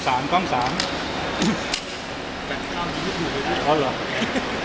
กล้องสามแต่ข้ามยิงไม่ถูกเลยพี่อ๋อเหรอ